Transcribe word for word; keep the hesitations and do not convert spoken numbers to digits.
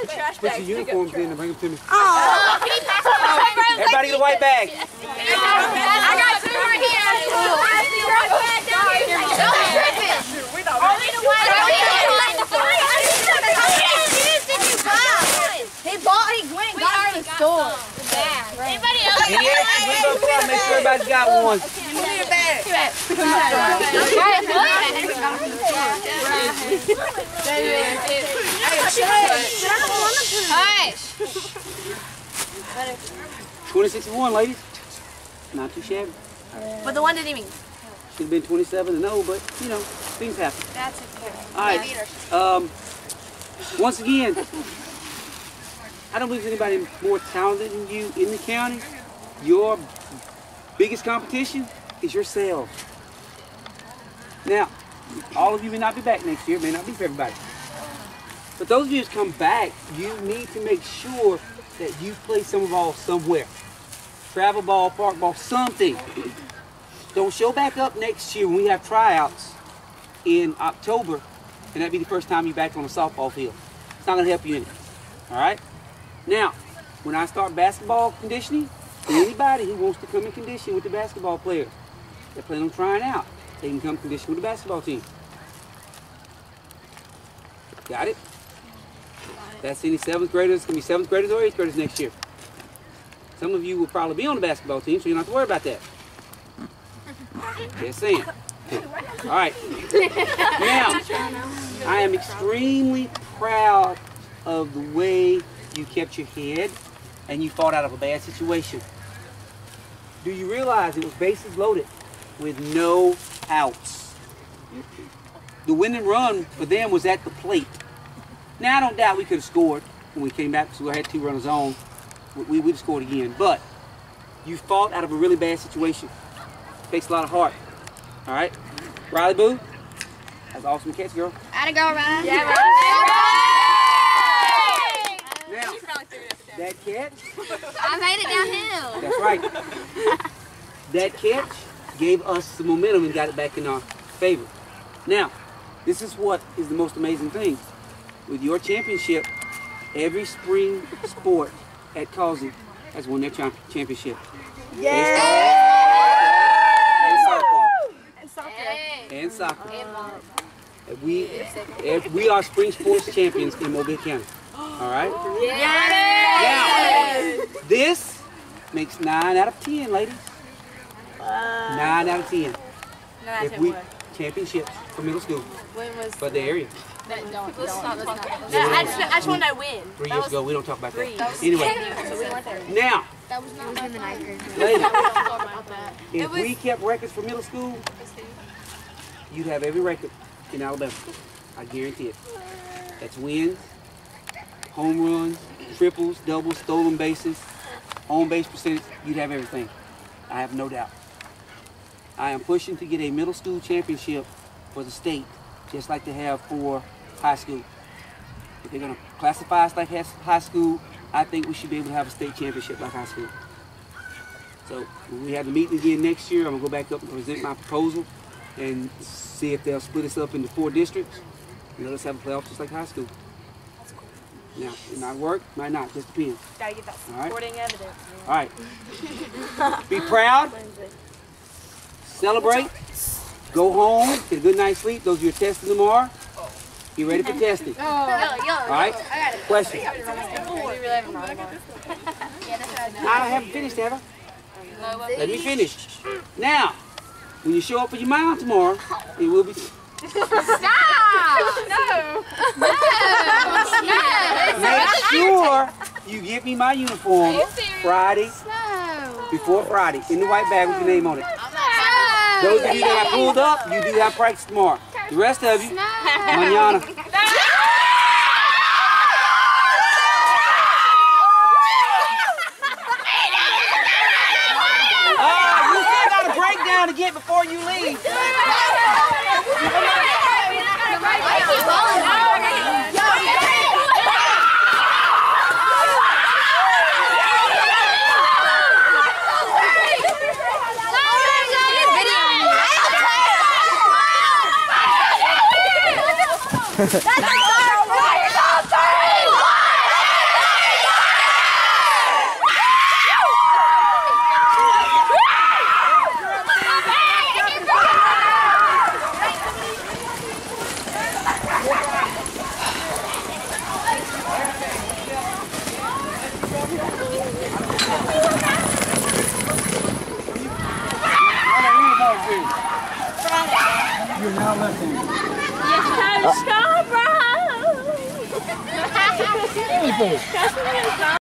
Put your uniforms in and bring them to me. Oh. Everybody get a white bag. I got two right here. Don't trip it. Only the white bag. He bought, he went and got it in the store. Anybody else? Any extras? We go front. Make sure everybody's got one. Give me a bag. twenty sixty-one, ladies. Not too shabby. But the one didn't even. Should have been twenty-seven and oh, but you know, things happen. That's okay. All right. Um, once again, I don't believe there's anybody more talented than you in the county. Your biggest competition is yourselves. Now, all of you may not be back next year. It may not be for everybody. But those of you who come back, you need to make sure that you play summer ball somewhere. Travel ball, park ball, something. Don't show back up next year when we have tryouts in October, and that'd be the first time you're back on a softball field. It's not going to help you any. All right? Now, when I start basketball conditioning, anybody who wants to come in condition with the basketball players, they're planning on trying out, they can come condition with the basketball team. Got it? That's any seventh graders. It's going to be seventh graders or eighth graders next year. Some of you will probably be on the basketball team, so you don't have to worry about that. Just saying. All right. Now, I am extremely proud of the way you kept your head and you fought out of a bad situation. Do you realize it was bases loaded with no outs? The winning run for them was at the plate. Now, I don't doubt we could have scored when we came back because we had two runners on. We would have scored again. But you fought out of a really bad situation. Takes a lot of heart. All right? Riley Boo, that's an awesome catch, girl. Atta go, Ryan. Yeah, Ryan. Now, that catch. I made it downhill. That's right. That catch gave us some momentum and got it back in our favor. Now, this is what is the most amazing thing. With your championship, every spring sport at Causey has won their champ championship. Yeah! And soccer. And soccer. And we, we are spring sports champions in Mobile County. All right? Yes! Now, this makes nine out of ten, ladies. Nine out of ten. If we championships for middle school. When was for the area. That, don't, don't, don't, don't, don't. I just, I just wanted to win. Three years ago, we don't talk about three. that. Anyway, So we weren't there. now, That was not in the ninth grade. ladies, It if was- we kept records for middle school, you'd have every record in Alabama. I guarantee it. That's wins, home runs, triples, doubles, stolen bases, on base percentage. You'd have everything. I have no doubt. I am pushing to get a middle school championship for the state, just like they have for high school. If they're going to classify us like high school, I think we should be able to have a state championship like high school. So when we have the meeting again next year, I'm going to go back up and present my proposal and see if they'll split us up into four districts. You know, let's have a playoff just like high school. Now, it might work, might not, just depends. Gotta get that All supporting right. evidence. All right. Be proud. Celebrate. Go home. Get a good night's sleep. Those are your testing tomorrow. Get ready for testing. Oh. Yo, yo, All right. Question. I haven't finished, have I? Let me finish. Now, when you show up for your mom tomorrow, it will be. Stop! No! No! Make sure you give me my uniform Friday, No! before Friday, in the white bag with your name on it. Those of you that I pulled up, you do have practice tomorrow. The rest of you, mañana. Oh, you still got a breakdown to get before you leave. That's You're now left-handed. Yes, Coach Scarborough.